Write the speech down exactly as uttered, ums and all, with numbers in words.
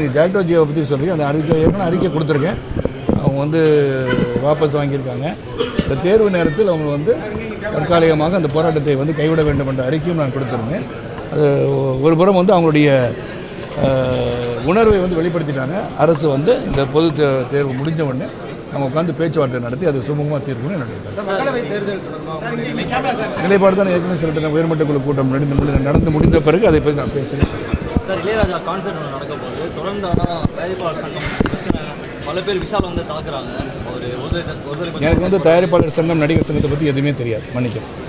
நீங்கள் ஜாக்டோ ஜியோவை பற்றி சொல்கிறீங்க. அந்த அறிக்கை ஏற்கனவே அறிக்கை கொடுத்துருக்கேன். அவங்க வந்து வாபஸ் வாங்கியிருக்காங்க. இந்த தேர்வு நேரத்தில் அவங்க வந்து தற்காலிகமாக அந்த போராட்டத்தை வந்து கைவிட வேண்டும் என்ற அறிக்கையும் நான் கொடுத்துருந்தேன். அது ஒரு புறம் வந்து அவங்களுடைய உணர்வை வந்து வெளிப்படுத்திட்டாங்க. அரசு வந்து இந்த பொது தேர்வு முடிஞ்ச உடனே நம்ம உட்காந்து பேச்சுவார்த்தை நடத்தி அது சுமூகமாக தீர்க்கணும்னு நினைக்கிறேன். நிலைப்பாடு தான் ஏற்கனவே சொல்லிட்டு உயர்மட்ட குழு கூட்டம் நடந்து நடந்து முடிந்த பிறகு அதை பற்றி நான் பேசுகிறேன். சார், இளையராஜா கான்சர்ட் ஒன்று நடக்க போகுது. தொடர்ந்து ஆனால் தயாரிப்பாளர் சங்கம் பிரச்சனை, பல பேர் விஷால் வந்து தாக்குறாங்க. ஒரு எனக்கு வந்து தயாரிப்பாளர் சங்கம் நடிகர் சங்கத்தை பற்றி எதுவுமே தெரியாது, மன்னிக்கிறேன்.